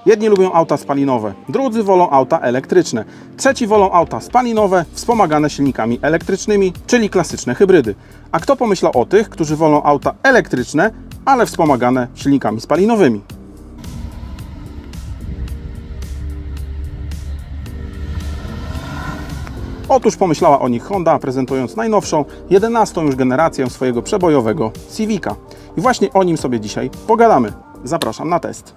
Jedni lubią auta spalinowe, drudzy wolą auta elektryczne, trzeci wolą auta spalinowe wspomagane silnikami elektrycznymi, czyli klasyczne hybrydy. A kto pomyślał o tych, którzy wolą auta elektryczne, ale wspomagane silnikami spalinowymi? Otóż pomyślała o nich Honda, prezentując najnowszą, 11. już generację swojego przebojowego Civica. I właśnie o nim sobie dzisiaj pogadamy. Zapraszam na test.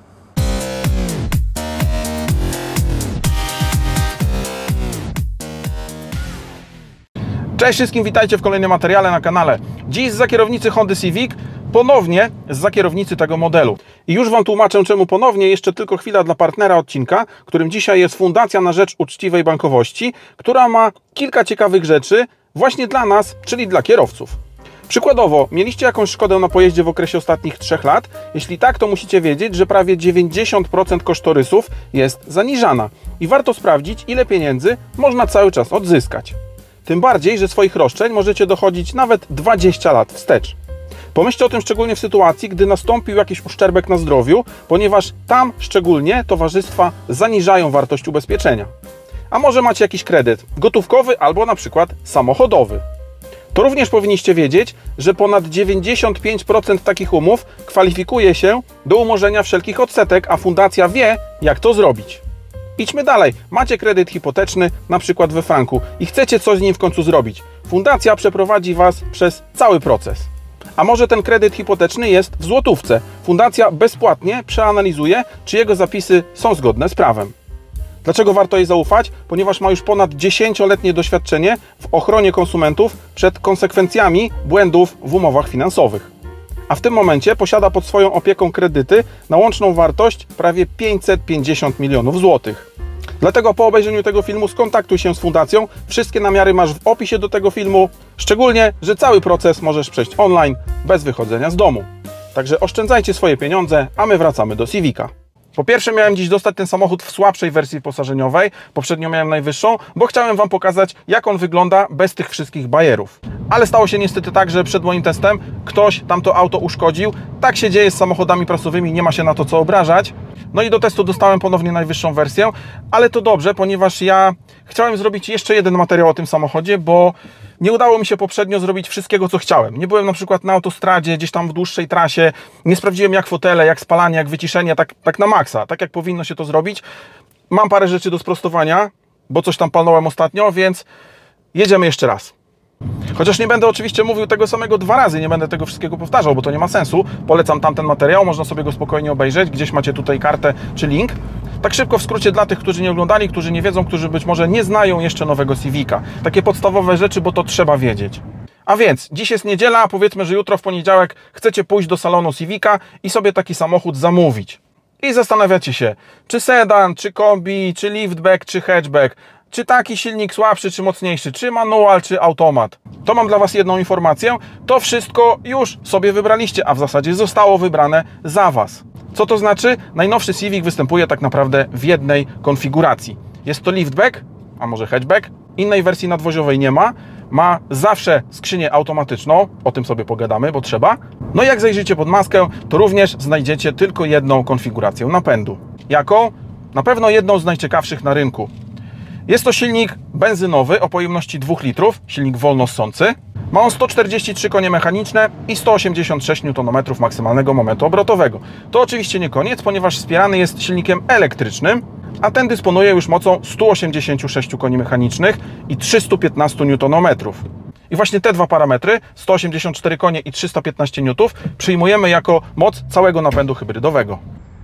Cześć wszystkim, witajcie w kolejnym materiale na kanale. Dziś zza kierownicy Hondy Civic, ponownie zza kierownicy tego modelu. I już Wam tłumaczę czemu ponownie, jeszcze tylko chwila dla partnera odcinka, którym dzisiaj jest Fundacja na Rzecz Uczciwej Bankowości, która ma kilka ciekawych rzeczy właśnie dla nas, czyli dla kierowców. Przykładowo, mieliście jakąś szkodę na pojeździe w okresie ostatnich 3 lat? Jeśli tak, to musicie wiedzieć, że prawie 90% kosztorysów jest zaniżana i warto sprawdzić, ile pieniędzy można cały czas odzyskać. Tym bardziej, że swoich roszczeń możecie dochodzić nawet 20 lat wstecz. Pomyślcie o tym szczególnie w sytuacji, gdy nastąpił jakiś uszczerbek na zdrowiu, ponieważ tam szczególnie towarzystwa zaniżają wartość ubezpieczenia. A może macie jakiś kredyt gotówkowy albo na przykład samochodowy. To również powinniście wiedzieć, że ponad 95% takich umów kwalifikuje się do umorzenia wszelkich odsetek, a fundacja wie, jak to zrobić. Idźmy dalej. Macie kredyt hipoteczny, na przykład we franku i chcecie coś z nim w końcu zrobić. Fundacja przeprowadzi Was przez cały proces. A może ten kredyt hipoteczny jest w złotówce. Fundacja bezpłatnie przeanalizuje, czy jego zapisy są zgodne z prawem. Dlaczego warto jej zaufać? Ponieważ ma już ponad 10-letnie doświadczenie w ochronie konsumentów przed konsekwencjami błędów w umowach finansowych. A w tym momencie posiada pod swoją opieką kredyty na łączną wartość prawie 550 milionów złotych. Dlatego po obejrzeniu tego filmu skontaktuj się z Fundacją. Wszystkie namiary masz w opisie do tego filmu. Szczególnie, że cały proces możesz przejść online, bez wychodzenia z domu. Także oszczędzajcie swoje pieniądze, a my wracamy do Civica. Po pierwsze, miałem dziś dostać ten samochód w słabszej wersji wyposażeniowej, poprzednio miałem najwyższą, bo chciałem Wam pokazać, jak on wygląda bez tych wszystkich bajerów. Ale stało się niestety tak, że przed moim testem ktoś tamto auto uszkodził. Tak się dzieje z samochodami prasowymi, nie ma się na to co obrażać. No i do testu dostałem ponownie najwyższą wersję, ale to dobrze, ponieważ ja chciałem zrobić jeszcze jeden materiał o tym samochodzie, bo nie udało mi się poprzednio zrobić wszystkiego, co chciałem. Nie byłem na przykład na autostradzie, gdzieś tam w dłuższej trasie, nie sprawdziłem jak fotele, jak spalanie, jak wyciszenie, tak na maksa, tak jak powinno się to zrobić. Mam parę rzeczy do sprostowania, bo coś tam palnąłem ostatnio, więc jedziemy jeszcze raz. Chociaż nie będę oczywiście mówił tego samego 2 razy, nie będę tego wszystkiego powtarzał, bo to nie ma sensu. Polecam tamten materiał, można sobie go spokojnie obejrzeć, gdzieś macie tutaj kartę czy link. Tak szybko w skrócie dla tych, którzy nie oglądali, którzy nie wiedzą, którzy być może nie znają jeszcze nowego Civica. Takie podstawowe rzeczy, bo to trzeba wiedzieć. A więc, dziś jest niedziela, a powiedzmy, że jutro w poniedziałek chcecie pójść do salonu Civica i sobie taki samochód zamówić. I zastanawiacie się, czy sedan, czy kombi, czy liftback, czy hatchback, czy taki silnik słabszy, czy mocniejszy, czy manual, czy automat. To mam dla Was jedną informację, to wszystko już sobie wybraliście, a w zasadzie zostało wybrane za Was. Co to znaczy? Najnowszy Civic występuje tak naprawdę w jednej konfiguracji. Jest to liftback, a może hatchback, innej wersji nadwoziowej nie ma. Ma zawsze skrzynię automatyczną, o tym sobie pogadamy, bo trzeba. No i jak zajrzycie pod maskę, to również znajdziecie tylko jedną konfigurację napędu. Jaką? Na pewno jedną z najciekawszych na rynku. Jest to silnik benzynowy o pojemności 2 litrów, silnik wolno ssący. Ma on 143 konie mechaniczne i 186 Nm maksymalnego momentu obrotowego. To oczywiście nie koniec, ponieważ wspierany jest silnikiem elektrycznym, a ten dysponuje już mocą 186 koni mechanicznych i 315 Nm. I właśnie te dwa parametry, 184 konie i 315 N, przyjmujemy jako moc całego napędu hybrydowego.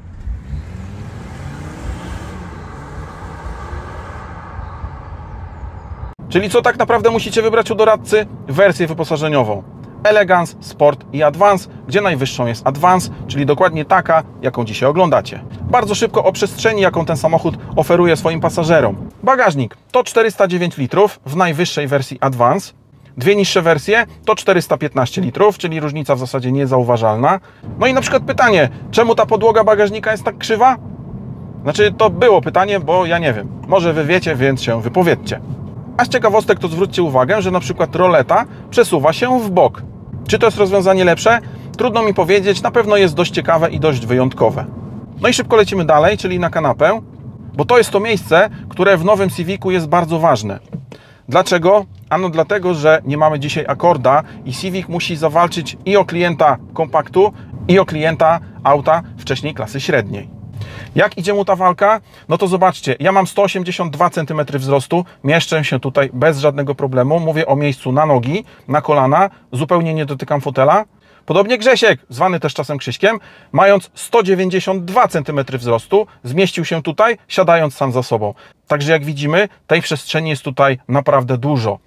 Czyli co tak naprawdę musicie wybrać u doradcy? Wersję wyposażeniową. Elegance, Sport i Advance, gdzie najwyższą jest Advance, czyli dokładnie taka, jaką dzisiaj oglądacie. Bardzo szybko o przestrzeni, jaką ten samochód oferuje swoim pasażerom. Bagażnik to 409 litrów w najwyższej wersji Advance. Dwie niższe wersje to 415 litrów, czyli różnica w zasadzie niezauważalna. No i na przykład pytanie, czemu ta podłoga bagażnika jest tak krzywa? Znaczy, to było pytanie, bo ja nie wiem. Może Wy wiecie, więc się wypowiedzcie. A z ciekawostek to zwróćcie uwagę, że na przykład roleta przesuwa się w bok. Czy to jest rozwiązanie lepsze? Trudno mi powiedzieć, na pewno jest dość ciekawe i dość wyjątkowe. No i szybko lecimy dalej, czyli na kanapę, bo to jest to miejsce, które w nowym Civicu jest bardzo ważne. Dlaczego? Ano dlatego, że nie mamy dzisiaj Accorda i Civic musi zawalczyć i o klienta kompaktu, i o klienta auta wcześniej klasy średniej. Jak idzie mu ta walka? No to zobaczcie, ja mam 182 cm wzrostu, mieszczę się tutaj bez żadnego problemu, mówię o miejscu na nogi, na kolana, zupełnie nie dotykam fotela. Podobnie Grzesiek, zwany też czasem Krzyśkiem, mając 192 cm wzrostu, zmieścił się tutaj, siadając sam za sobą. Także jak widzimy, tej przestrzeni jest tutaj naprawdę dużo.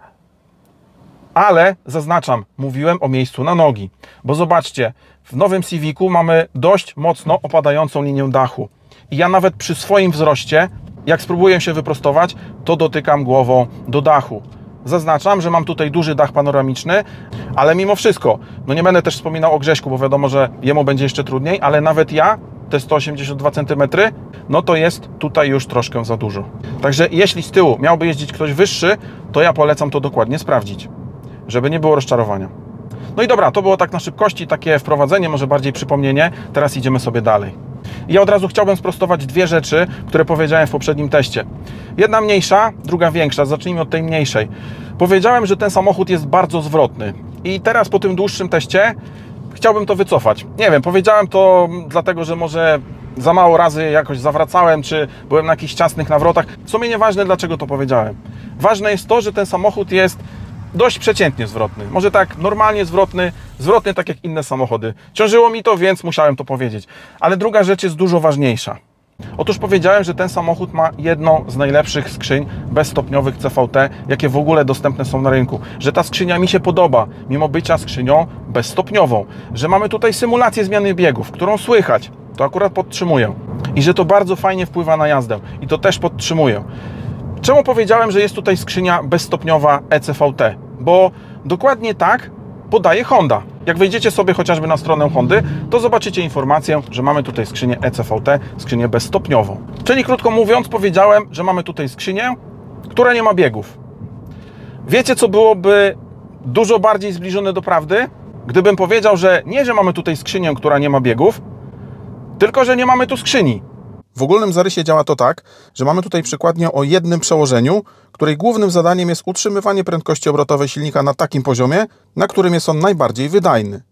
Ale zaznaczam, mówiłem o miejscu na nogi, bo zobaczcie, w nowym Civicu mamy dość mocno opadającą linię dachu. I ja nawet przy swoim wzroście, jak spróbuję się wyprostować, to dotykam głową do dachu. Zaznaczam, że mam tutaj duży dach panoramiczny, ale mimo wszystko, no nie będę też wspominał o Grześku, bo wiadomo, że jemu będzie jeszcze trudniej, ale nawet ja, te 182 cm, no to jest tutaj już troszkę za dużo. Także jeśli z tyłu miałby jeździć ktoś wyższy, to ja polecam to dokładnie sprawdzić, żeby nie było rozczarowania. No i dobra, to było tak na szybkości, takie wprowadzenie, może bardziej przypomnienie. Teraz idziemy sobie dalej. Ja od razu chciałbym sprostować dwie rzeczy, które powiedziałem w poprzednim teście. Jedna mniejsza, druga większa. Zacznijmy od tej mniejszej. Powiedziałem, że ten samochód jest bardzo zwrotny. I teraz po tym dłuższym teście chciałbym to wycofać. Nie wiem, powiedziałem to dlatego, że może za mało razy jakoś zawracałem, czy byłem na jakichś ciasnych nawrotach. W sumie nieważne, dlaczego to powiedziałem. Ważne jest to, że ten samochód jest dość przeciętnie zwrotny. Może tak normalnie zwrotny tak jak inne samochody. Ciążyło mi to, więc musiałem to powiedzieć. Ale druga rzecz jest dużo ważniejsza. Otóż powiedziałem, że ten samochód ma jedną z najlepszych skrzyń bezstopniowych CVT, jakie w ogóle dostępne są na rynku. Że ta skrzynia mi się podoba, mimo bycia skrzynią bezstopniową. Że mamy tutaj symulację zmiany biegów, którą słychać. To akurat podtrzymuję. I że to bardzo fajnie wpływa na jazdę. I to też podtrzymuję. Czemu powiedziałem, że jest tutaj skrzynia bezstopniowa ECVT? Bo dokładnie tak podaje Honda. Jak wejdziecie sobie chociażby na stronę Hondy, to zobaczycie informację, że mamy tutaj skrzynię ECVT, skrzynię bezstopniową. Czyli krótko mówiąc, powiedziałem, że mamy tutaj skrzynię, która nie ma biegów. Wiecie, co byłoby dużo bardziej zbliżone do prawdy? Gdybym powiedział, że nie, że mamy tutaj skrzynię, która nie ma biegów, tylko że nie mamy tu skrzyni. W ogólnym zarysie działa to tak, że mamy tutaj przykładnię o jednym przełożeniu, której głównym zadaniem jest utrzymywanie prędkości obrotowej silnika na takim poziomie, na którym jest on najbardziej wydajny.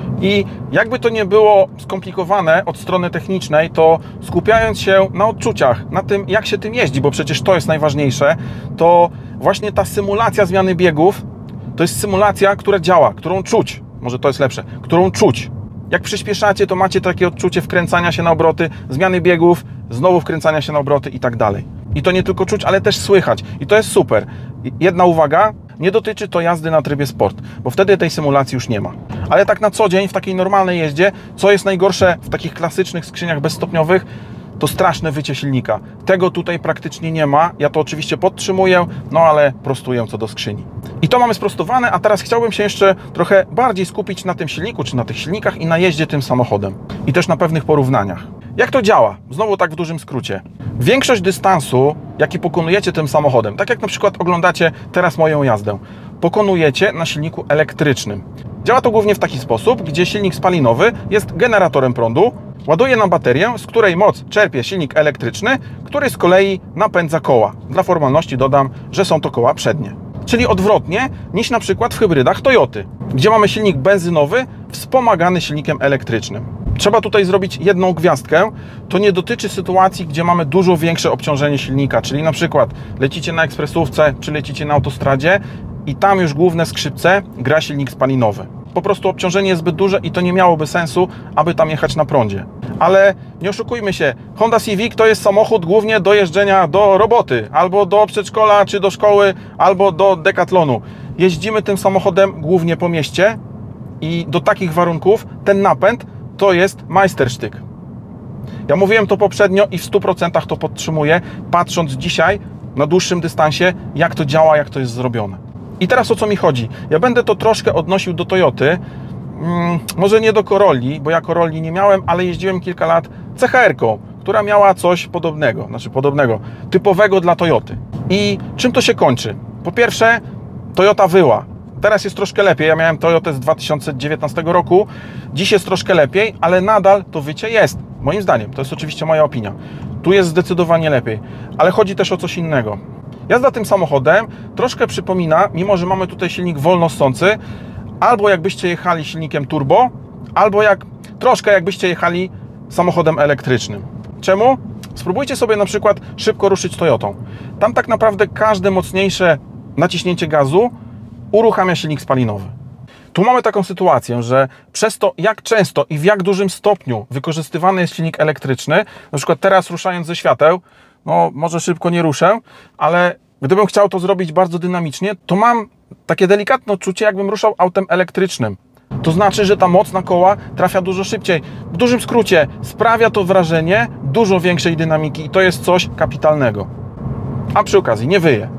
I jakby to nie było skomplikowane od strony technicznej, to skupiając się na odczuciach, na tym, jak się tym jeździ, bo przecież to jest najważniejsze, to właśnie ta symulacja zmiany biegów to jest symulacja, która działa, którą czuć, może to jest lepsze, którą czuć. Jak przyspieszacie, to macie takie odczucie wkręcania się na obroty, zmiany biegów, znowu wkręcania się na obroty i tak dalej. I to nie tylko czuć, ale też słychać. I to jest super. Jedna uwaga, nie dotyczy to jazdy na trybie sport, bo wtedy tej symulacji już nie ma. Ale tak na co dzień, w takiej normalnej jeździe, co jest najgorsze w takich klasycznych skrzyniach bezstopniowych, to straszne wycie silnika. Tego tutaj praktycznie nie ma. Ja to oczywiście podtrzymuję, no ale prostuję co do skrzyni. I to mamy sprostowane, a teraz chciałbym się jeszcze trochę bardziej skupić na tym silniku, czy na tych silnikach i na jeździe tym samochodem. I też na pewnych porównaniach. Jak to działa? Znowu tak w dużym skrócie. Większość dystansu, jaki pokonujecie tym samochodem, tak jak na przykład oglądacie teraz moją jazdę, pokonujecie na silniku elektrycznym. Działa to głównie w taki sposób, gdzie silnik spalinowy jest generatorem prądu, ładuje na baterię, z której moc czerpie silnik elektryczny, który z kolei napędza koła. Dla formalności dodam, że są to koła przednie. Czyli odwrotnie niż na przykład w hybrydach Toyoty, gdzie mamy silnik benzynowy wspomagany silnikiem elektrycznym. Trzeba tutaj zrobić jedną gwiazdkę. To nie dotyczy sytuacji, gdzie mamy dużo większe obciążenie silnika, czyli na przykład lecicie na ekspresówce, czy lecicie na autostradzie i tam już główne skrzypce gra silnik spalinowy. Po prostu obciążenie jest zbyt duże i to nie miałoby sensu, aby tam jechać na prądzie. Ale nie oszukujmy się, Honda Civic to jest samochód głównie do jeżdżenia do roboty, albo do przedszkola, czy do szkoły, albo do Decathlonu. Jeździmy tym samochodem głównie po mieście i do takich warunków ten napęd to jest majstersztyk. Ja mówiłem to poprzednio i w 100% to podtrzymuję, patrząc dzisiaj na dłuższym dystansie, jak to działa, jak to jest zrobione. I teraz o co mi chodzi? Ja będę to troszkę odnosił do Toyoty, może nie do Corolli, bo ja Corolli nie miałem, ale jeździłem kilka lat CHR-ką, która miała coś podobnego, typowego dla Toyoty. I czym to się kończy? Po pierwsze, Toyota wyła. Teraz jest troszkę lepiej, ja miałem Toyotę z 2019 roku, dziś jest troszkę lepiej, ale nadal to wycie jest. Moim zdaniem, to jest oczywiście moja opinia. Tu jest zdecydowanie lepiej, ale chodzi też o coś innego. Jazda tym samochodem troszkę przypomina, mimo że mamy tutaj silnik wolnossący, albo jakbyście jechali silnikiem turbo, albo troszkę jakbyście jechali samochodem elektrycznym. Czemu? Spróbujcie sobie na przykład szybko ruszyć Toyotą. Tam tak naprawdę każde mocniejsze naciśnięcie gazu uruchamia silnik spalinowy. Tu mamy taką sytuację, że przez to, jak często i w jak dużym stopniu wykorzystywany jest silnik elektryczny, na przykład teraz ruszając ze świateł, no może szybko nie ruszę, ale gdybym chciał to zrobić bardzo dynamicznie, to mam takie delikatne odczucie, jakbym ruszał autem elektrycznym. To znaczy, że ta moc na koła trafia dużo szybciej. W dużym skrócie sprawia to wrażenie dużo większej dynamiki i to jest coś kapitalnego. A przy okazji nie wyje.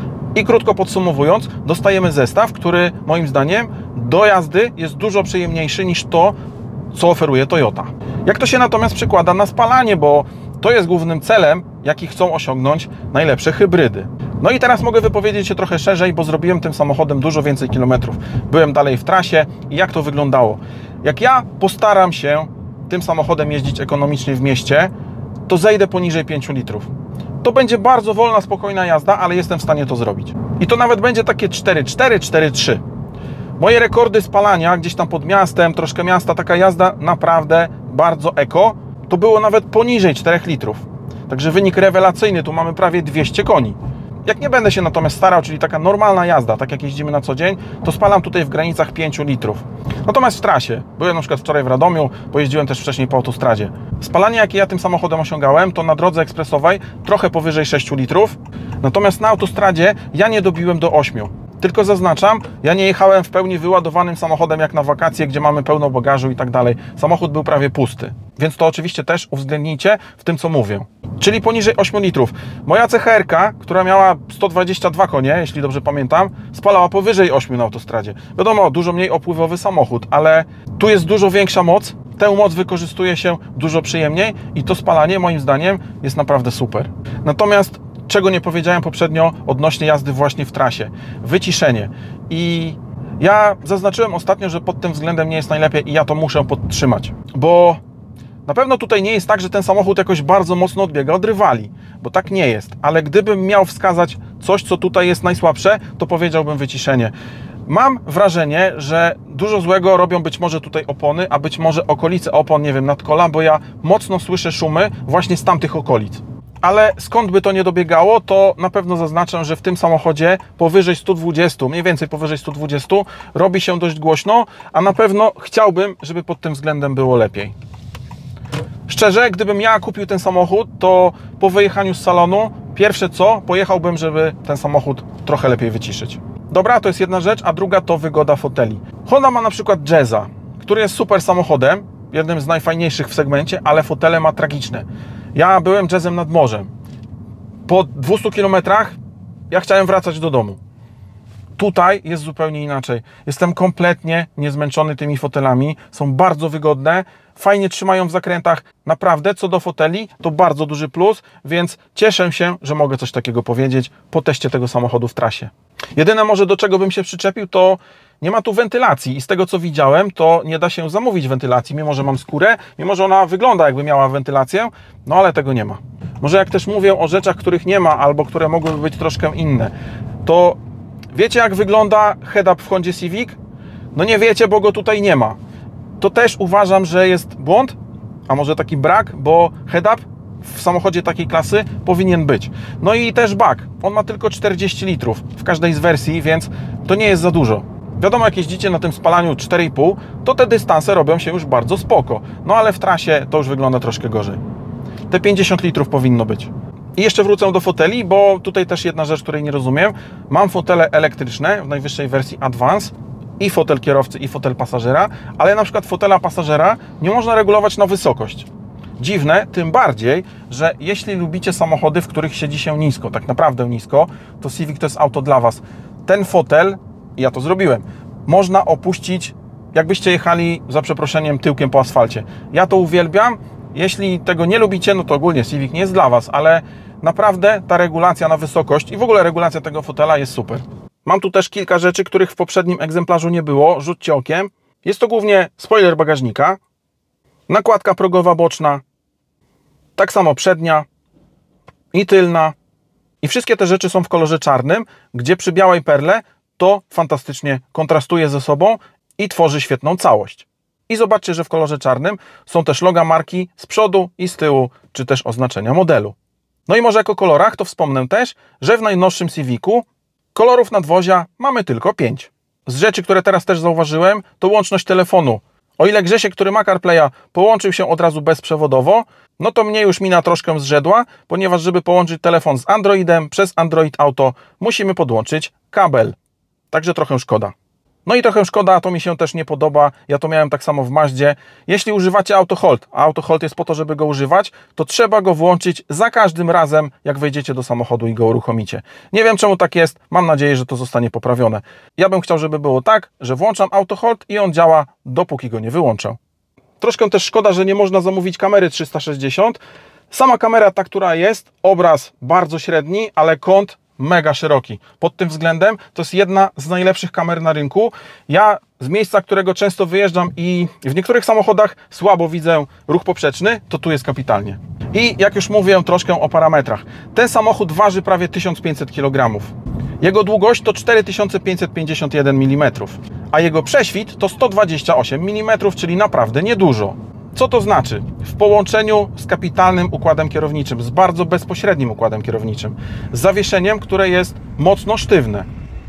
I krótko podsumowując, dostajemy zestaw, który moim zdaniem do jazdy jest dużo przyjemniejszy niż to, co oferuje Toyota. Jak to się natomiast przekłada na spalanie, bo to jest głównym celem, jaki chcą osiągnąć najlepsze hybrydy. No i teraz mogę wypowiedzieć się trochę szerzej, bo zrobiłem tym samochodem dużo więcej kilometrów. Byłem dalej w trasie i jak to wyglądało. Jak ja postaram się tym samochodem jeździć ekonomicznie w mieście, to zejdę poniżej 5 litrów. To będzie bardzo wolna, spokojna jazda, ale jestem w stanie to zrobić. I to nawet będzie takie 4,4, 4,3. Moje rekordy spalania gdzieś tam pod miastem, troszkę miasta, taka jazda naprawdę bardzo eko, to było nawet poniżej 4 litrów. Także wynik rewelacyjny, tu mamy prawie 200 koni. Jak nie będę się natomiast starał, czyli taka normalna jazda, tak jak jeździmy na co dzień, to spalam tutaj w granicach 5 litrów. Natomiast w trasie, byłem na przykład wczoraj w Radomiu, pojeździłem też wcześniej po autostradzie. Spalanie, jakie ja tym samochodem osiągałem, to na drodze ekspresowej trochę powyżej 6 litrów, natomiast na autostradzie ja nie dobiłem do 8. Tylko zaznaczam, ja nie jechałem w pełni wyładowanym samochodem jak na wakacje, gdzie mamy pełno bagażu i tak dalej. Samochód był prawie pusty. Więc to oczywiście też uwzględnijcie w tym, co mówię. Czyli poniżej 8 litrów. Moja CHR-ka, która miała 122 konie, jeśli dobrze pamiętam, spalała powyżej 8 na autostradzie. Wiadomo, dużo mniej opływowy samochód, ale tu jest dużo większa moc. Tę moc wykorzystuje się dużo przyjemniej i to spalanie, moim zdaniem, jest naprawdę super. Natomiast czego nie powiedziałem poprzednio odnośnie jazdy właśnie w trasie. Wyciszenie. I ja zaznaczyłem ostatnio, że pod tym względem nie jest najlepiej i ja to muszę podtrzymać. Bo na pewno tutaj nie jest tak, że ten samochód jakoś bardzo mocno odbiega od rywali. Bo tak nie jest. Ale gdybym miał wskazać coś, co tutaj jest najsłabsze, to powiedziałbym wyciszenie. Mam wrażenie, że dużo złego robią być może tutaj opony, a być może okolice opon, nie wiem, nadkola, bo ja mocno słyszę szumy właśnie z tamtych okolic. Ale skąd by to nie dobiegało, to na pewno zaznaczę, że w tym samochodzie powyżej 120, mniej więcej powyżej 120 robi się dość głośno, a na pewno chciałbym, żeby pod tym względem było lepiej. Szczerze, gdybym ja kupił ten samochód, to po wyjechaniu z salonu, pierwsze co, pojechałbym, żeby ten samochód trochę lepiej wyciszyć. Dobra, to jest jedna rzecz, a druga to wygoda foteli. Honda ma na przykład Jazza, który jest super samochodem, jednym z najfajniejszych w segmencie, ale fotele ma tragiczne. Ja byłem Jazzem nad morzem. Po 200 km ja chciałem wracać do domu. Tutaj jest zupełnie inaczej. Jestem kompletnie niezmęczony tymi fotelami. Są bardzo wygodne, fajnie trzymają w zakrętach. Naprawdę, co do foteli, to bardzo duży plus, więc cieszę się, że mogę coś takiego powiedzieć po teście tego samochodu w trasie. Jedyne może, do czego bym się przyczepił, to nie ma tu wentylacji i z tego, co widziałem, to nie da się zamówić wentylacji, mimo że mam skórę, mimo że ona wygląda, jakby miała wentylację, no ale tego nie ma. Może jak też mówię o rzeczach, których nie ma, albo które mogłyby być troszkę inne, to wiecie, jak wygląda head-up w Hondzie Civic? No nie wiecie, bo go tutaj nie ma. To też uważam, że jest błąd, a może taki brak, bo head-up w samochodzie takiej klasy powinien być. No i też bak. On ma tylko 40 litrów w każdej z wersji, więc to nie jest za dużo. Wiadomo, jak jeździcie na tym spalaniu 4,5, to te dystanse robią się już bardzo spoko. No ale w trasie to już wygląda troszkę gorzej. Te 50 litrów powinno być. I jeszcze wrócę do foteli, bo tutaj też jedna rzecz, której nie rozumiem. Mam fotele elektryczne w najwyższej wersji Advance, i fotel kierowcy, i fotel pasażera, ale na przykład fotela pasażera nie można regulować na wysokość. Dziwne, tym bardziej, że jeśli lubicie samochody, w których siedzi się nisko, tak naprawdę nisko, to Civic to jest auto dla Was. Ten fotel, ja to zrobiłem, można opuścić, jakbyście jechali, za przeproszeniem, tyłkiem po asfalcie. Ja to uwielbiam. Jeśli tego nie lubicie, no to ogólnie Civic nie jest dla Was, ale naprawdę ta regulacja na wysokość i w ogóle regulacja tego fotela jest super. Mam tu też kilka rzeczy, których w poprzednim egzemplarzu nie było. Rzućcie okiem. Jest to głównie spoiler bagażnika, nakładka progowa boczna Tak samo przednia i tylna. I wszystkie te rzeczy są w kolorze czarnym, gdzie przy białej perle to fantastycznie kontrastuje ze sobą i tworzy świetną całość. I zobaczcie, że w kolorze czarnym są też loga marki z przodu i z tyłu, czy też oznaczenia modelu. No i może jako kolorach to wspomnę też, że w najnowszym Civicu kolorów nadwozia mamy tylko 5. Z rzeczy, które teraz też zauważyłem, to łączność telefonu. O ile Grzesiek, który ma CarPlaya, połączył się od razu bezprzewodowo, no to mnie już mina troszkę zrzedła, ponieważ żeby połączyć telefon z Androidem przez Android Auto, musimy podłączyć kabel. Także trochę szkoda. No i trochę szkoda, to mi się też nie podoba, ja to miałem tak samo w Mazdzie. Jeśli używacie auto hold, a auto hold jest po to, żeby go używać, to trzeba go włączyć za każdym razem, jak wejdziecie do samochodu i go uruchomicie. Nie wiem, czemu tak jest, mam nadzieję, że to zostanie poprawione. Ja bym chciał, żeby było tak, że włączam auto hold i on działa, dopóki go nie wyłączę. Troszkę też szkoda, że nie można zamówić kamery 360. Sama kamera, ta, która jest, obraz bardzo średni, ale kąt mega szeroki. Pod tym względem to jest jedna z najlepszych kamer na rynku. Ja z miejsca, którego często wyjeżdżam i w niektórych samochodach słabo widzę ruch poprzeczny, to tu jest kapitalnie. I jak już mówię troszkę o parametrach. Ten samochód waży prawie 1500 kg. Jego długość to 4551 mm, a jego prześwit to 128 mm, czyli naprawdę niedużo. Co to znaczy? W połączeniu z kapitalnym układem kierowniczym, z bardzo bezpośrednim układem kierowniczym, z zawieszeniem, które jest mocno sztywne.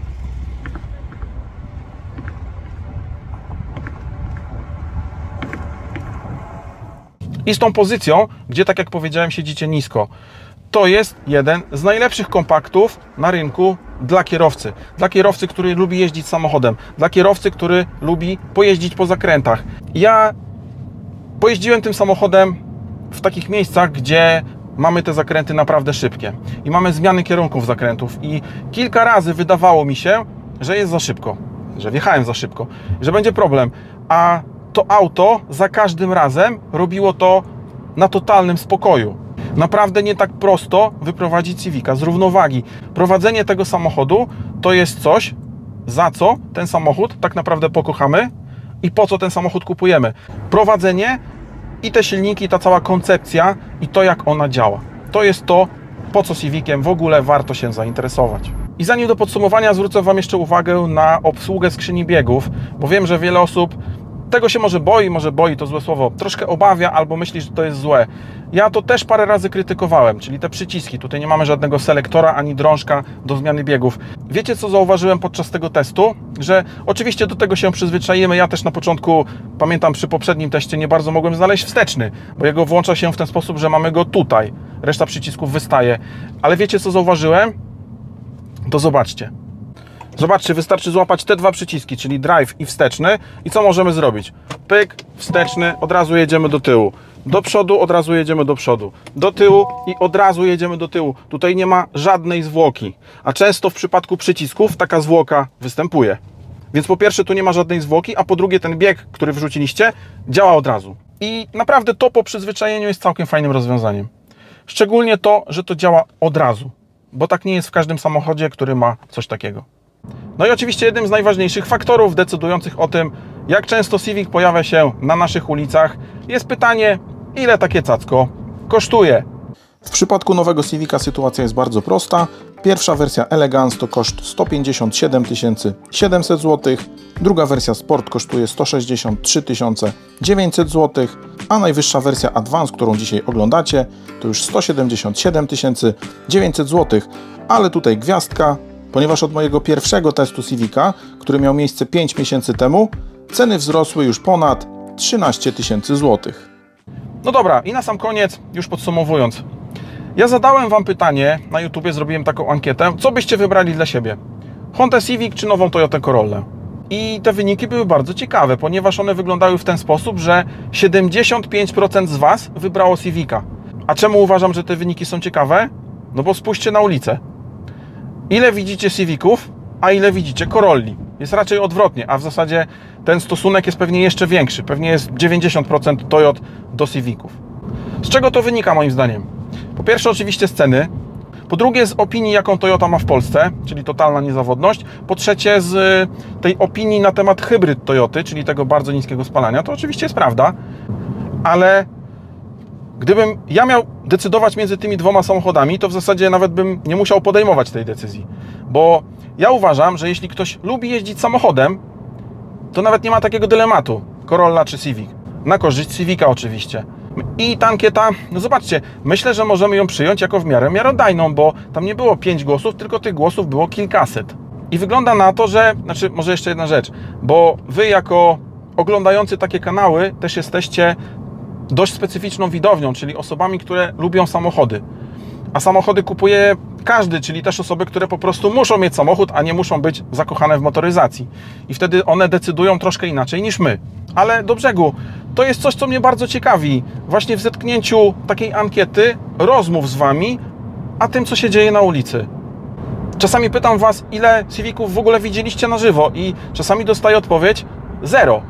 I z tą pozycją, gdzie tak jak powiedziałem siedzicie nisko. To jest jeden z najlepszych kompaktów na rynku dla kierowcy. Dla kierowcy, który lubi jeździć samochodem. Dla kierowcy, który lubi pojeździć po zakrętach. Ja pojeździłem tym samochodem w takich miejscach, gdzie mamy te zakręty naprawdę szybkie. I mamy zmiany kierunków zakrętów. I kilka razy wydawało mi się, że jest za szybko. Że wjechałem za szybko. Że będzie problem. A to auto za każdym razem robiło to na totalnym spokoju. Naprawdę nie tak prosto wyprowadzić Civica z równowagi. Prowadzenie tego samochodu to jest coś, za co ten samochód tak naprawdę pokochamy i po co ten samochód kupujemy. Prowadzenie i te silniki, ta cała koncepcja i to, jak ona działa. To jest to, po co Civiciem w ogóle warto się zainteresować. I zanim do podsumowania zwrócę Wam jeszcze uwagę na obsługę skrzyni biegów, bo wiem, że wiele osób tego się może boi to złe słowo, troszkę obawia albo myśli, że to jest złe. Ja to też parę razy krytykowałem, czyli te przyciski. Tutaj nie mamy żadnego selektora ani drążka do zmiany biegów. Wiecie, co zauważyłem podczas tego testu? Że oczywiście do tego się przyzwyczaimy. Ja też na początku, pamiętam przy poprzednim teście, nie bardzo mogłem znaleźć wsteczny, bo jego włącza się w ten sposób, że mamy go tutaj. Reszta przycisków wystaje. Ale wiecie, co zauważyłem? To zobaczcie. Zobaczcie, wystarczy złapać te dwa przyciski, czyli drive i wsteczny. I co możemy zrobić? Pyk, wsteczny, od razu jedziemy do tyłu. Do przodu, od razu jedziemy do przodu. Do tyłu i od razu jedziemy do tyłu. Tutaj nie ma żadnej zwłoki. A często w przypadku przycisków taka zwłoka występuje. Więc po pierwsze tu nie ma żadnej zwłoki, a po drugie ten bieg, który wrzuciliście, działa od razu. I naprawdę to po przyzwyczajeniu jest całkiem fajnym rozwiązaniem. Szczególnie to, że to działa od razu. Bo tak nie jest w każdym samochodzie, który ma coś takiego. No i oczywiście jednym z najważniejszych faktorów decydujących o tym, jak często Civic pojawia się na naszych ulicach, jest pytanie, ile takie cacko kosztuje. W przypadku nowego Civica sytuacja jest bardzo prosta. Pierwsza wersja Elegance to koszt 157 700 zł, druga wersja Sport kosztuje 163 900 zł, a najwyższa wersja Advance, którą dzisiaj oglądacie, to już 177 900 zł, ale tutaj gwiazdka, ponieważ od mojego pierwszego testu Civica, który miał miejsce 5 miesięcy temu, ceny wzrosły już ponad 13 000 zł. No dobra, i na sam koniec, już podsumowując. Ja zadałem Wam pytanie, na YouTubie zrobiłem taką ankietę, co byście wybrali dla siebie? Honda Civic czy nową Toyotę Corollę? I te wyniki były bardzo ciekawe, ponieważ one wyglądały w ten sposób, że 75% z Was wybrało Civica. A czemu uważam, że te wyniki są ciekawe? No bo spójrzcie na ulicę. Ile widzicie Civiców, a ile widzicie Corolli? Jest raczej odwrotnie, a w zasadzie ten stosunek jest pewnie jeszcze większy. Pewnie jest 90% Toyot do Civiców. Z czego to wynika moim zdaniem? Po pierwsze oczywiście z ceny, po drugie z opinii, jaką Toyota ma w Polsce, czyli totalna niezawodność, po trzecie z tej opinii na temat hybryd Toyoty, czyli tego bardzo niskiego spalania. To oczywiście jest prawda, ale gdybym ja miał decydować między tymi dwoma samochodami, to w zasadzie nawet bym nie musiał podejmować tej decyzji. Bo ja uważam, że jeśli ktoś lubi jeździć samochodem, to nawet nie ma takiego dylematu, Corolla czy Civic. Na korzyść Civica oczywiście. I ta ankieta, no zobaczcie, myślę, że możemy ją przyjąć jako w miarę miarodajną, bo tam nie było 5 głosów, tylko tych głosów było kilkaset. I wygląda na to, że, znaczy może jeszcze jedna rzecz, bo wy jako oglądający takie kanały też jesteście dość specyficzną widownią, czyli osobami, które lubią samochody. A samochody kupuje każdy, czyli też osoby, które po prostu muszą mieć samochód, a nie muszą być zakochane w motoryzacji. I wtedy one decydują troszkę inaczej niż my. Ale do brzegu, to jest coś, co mnie bardzo ciekawi. Właśnie w zetknięciu takiej ankiety, rozmów z wami, a tym, co się dzieje na ulicy. Czasami pytam was, ile Civiców w ogóle widzieliście na żywo i czasami dostaję odpowiedź 0.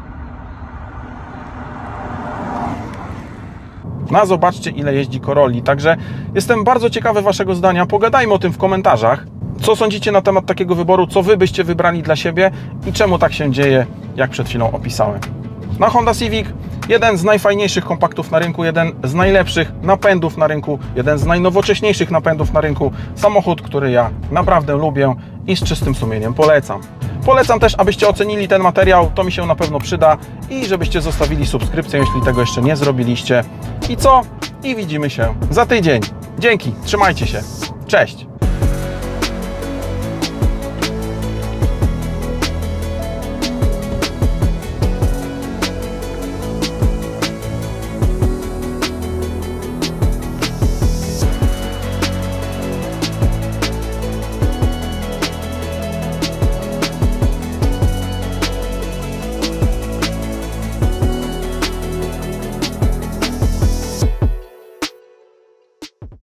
No zobaczcie, ile jeździ Corolli. Także jestem bardzo ciekawy waszego zdania. Pogadajmy o tym w komentarzach. Co sądzicie na temat takiego wyboru? Co wy byście wybrali dla siebie? I czemu tak się dzieje, jak przed chwilą opisałem? Na Honda Civic jeden z najfajniejszych kompaktów na rynku, jeden z najlepszych napędów na rynku, jeden z najnowocześniejszych napędów na rynku. Samochód, który ja naprawdę lubię i z czystym sumieniem polecam. Polecam też, abyście ocenili ten materiał, to mi się na pewno przyda i żebyście zostawili subskrypcję, jeśli tego jeszcze nie zrobiliście. I co? I widzimy się za tydzień. Dzięki, trzymajcie się. Cześć!